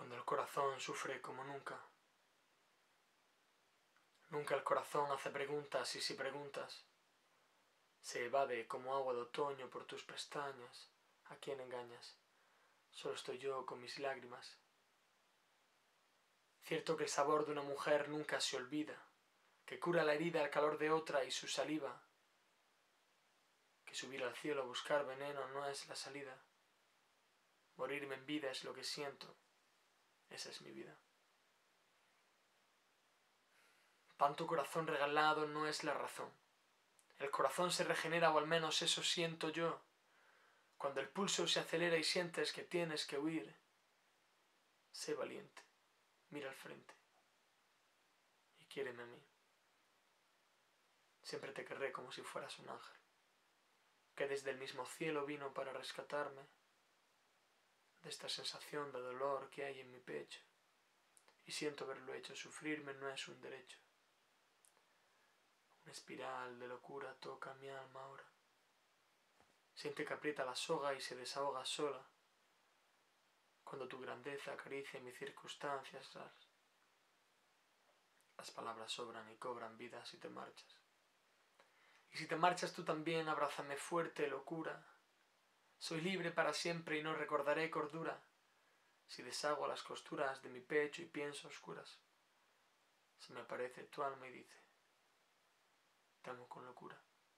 cuando el corazón sufre como nunca. Nunca el corazón hace preguntas y si preguntas, se evade como agua de otoño por tus pestañas. ¿A quién engañas? Solo estoy yo con mis lágrimas. Cierto que el sabor de una mujer nunca se olvida, que cura la herida al calor de otra y su saliva, que subir al cielo a buscar veneno no es la salida. Morirme en vida es lo que siento, esa es mi vida. Tanto corazón regalado no es la razón. El corazón se regenera, o al menos eso siento yo. Cuando el pulso se acelera y sientes que tienes que huir, sé valiente, mira al frente y quiéreme a mí. Siempre te querré como si fueras un ángel, que desde el mismo cielo vino para rescatarme de esta sensación de dolor que hay en mi pecho. Y siento haberlo hecho, sufrirme no es un derecho. Una espiral de locura toca mi alma ahora. Siente que aprieta la soga y se desahoga sola. Cuando tu grandeza acaricia mis circunstancias, las palabras sobran y cobran vida si te marchas. Y si te marchas tú también, abrázame fuerte, locura. Soy libre para siempre y no recordaré cordura. Si deshago las costuras de mi pecho y pienso oscuras, se me aparece tu alma y dice, te amo con locura.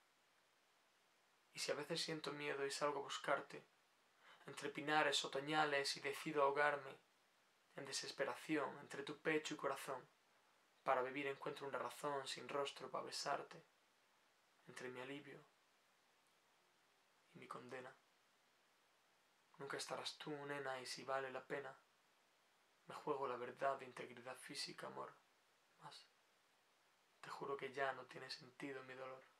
Y si a veces siento miedo y salgo a buscarte, entre pinares otoñales y decido ahogarme, en desesperación, entre tu pecho y corazón, para vivir encuentro una razón sin rostro para besarte, entre mi alivio y mi condena. Nunca estarás tú, nena, y si vale la pena, me juego la verdad de integridad física, amor, mas te juro que ya no tiene sentido mi dolor.